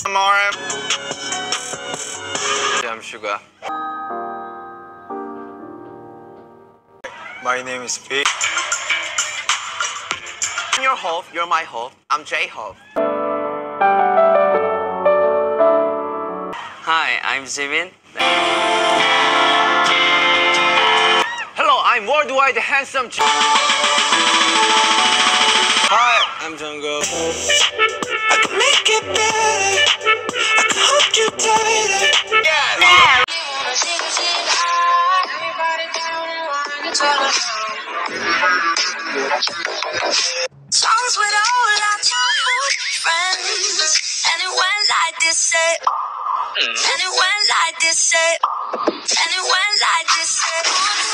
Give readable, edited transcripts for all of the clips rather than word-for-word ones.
More. Sugar. My name is P. I'm your Hov, you're my Hov. I'm J-Hov. Hi, I'm Jimin. Hello, I'm Worldwide the Handsome J. Hi, I'm Jungkook. I can make it better. I can hold you tighter. Yeah. Songs with all our childhood friends, and it went like this, say. And it went like this, say. And it went like this, say.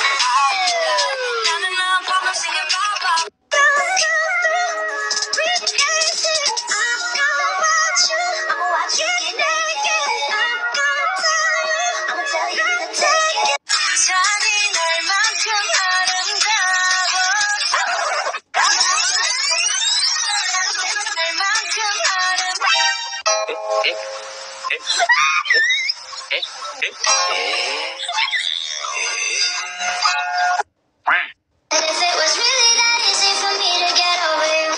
Now I'm singing bye-bye. I'ma watch you get naked. I'ma tell you to take it. 잔인할만큼 아름다워. 날만큼 But if it was really that easy for me to get over you,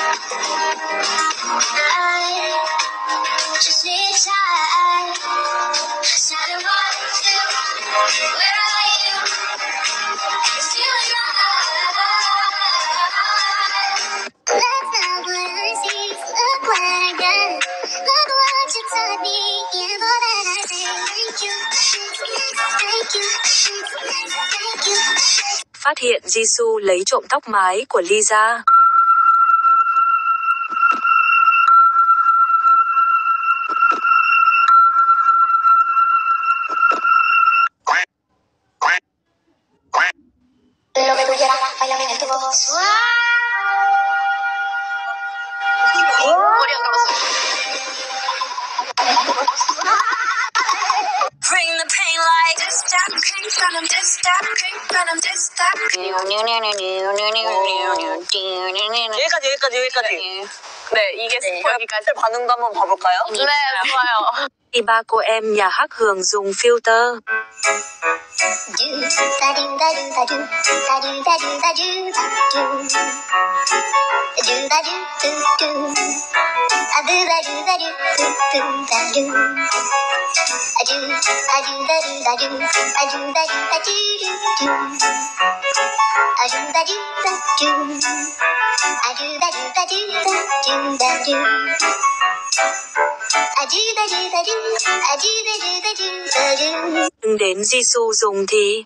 I just need time. Cause I don't want to. Where are you? It's you and That's not what I see. Look what I got. Look what you taught me. And all that I say. Thank you. Thank you. Thank you. Phát hiện Jisoo lấy trộm tóc mái của Lisa. Lo que tú quieras, bailame en tu voz. Bring the pain like this, stop, creep, from them, this, stop, creep, from them, this, stop. 여기까지. 네, 이게 스포여기까지 반응도 한번 봐볼까요? 네, 좋아요. Khi ba cô em nhà hát Hường dùng filter. Nhưng đến Jisoo dùng thì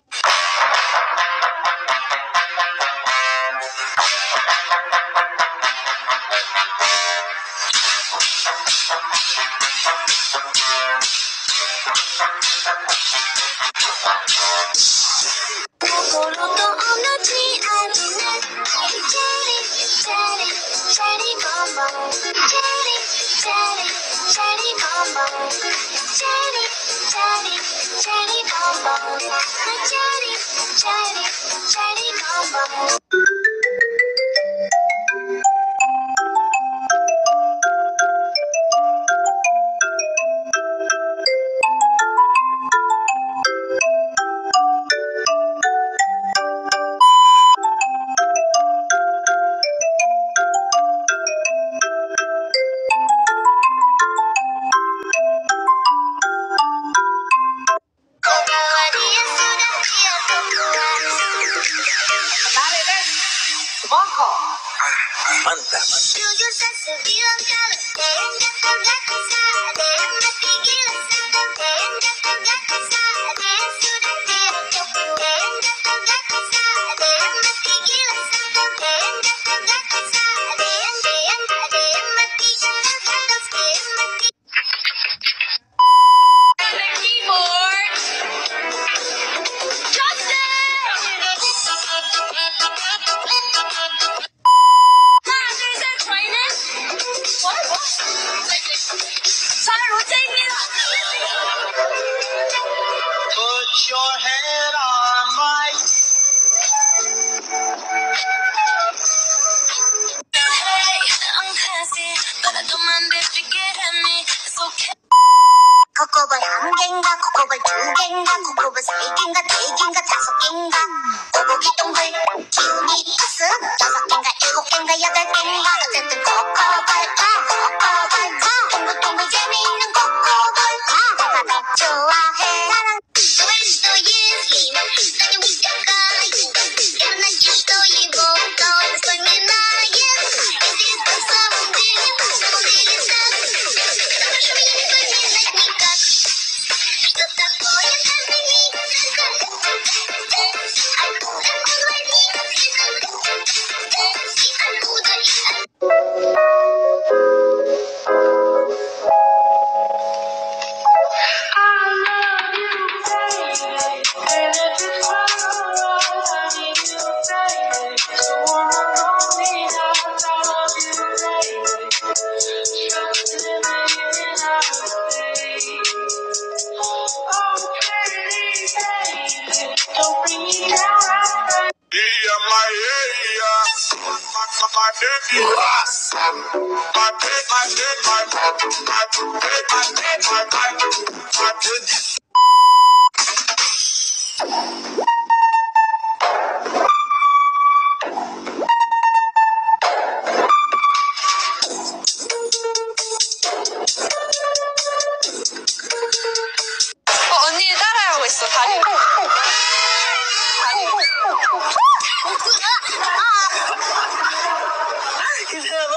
But I don't mind if you get at me. It's okay. 코코볼 한 개인가 코코볼 두 개인가 코코볼 세 개인가 네 개인가 다섯 개인가 꼬부기 동글 기운이 으쓱 여섯 개인가 일곱 개인가 여덟 개인가 어쨌든 코코볼 동글동글 재미있는 코코볼 내가 더 좋아해 사랑 что если станем веками верно что его вновь вспоминаем если на самом деле так то прошу меня не вспоминать никак что такое каждый миг откуда он возник откуда 언니 따라하고 있어 다리. 괜찮아?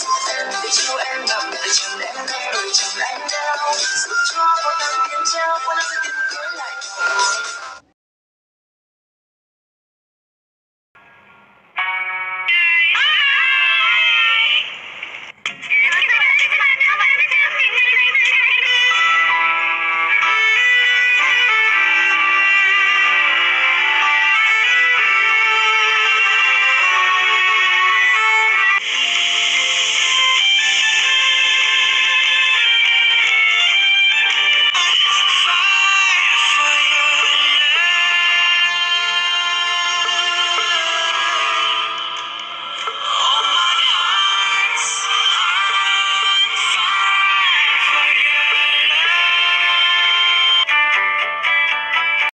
Hãy subscribe cho kênh Ghiền Mì Gõ để không bỏ lỡ những video hấp dẫn.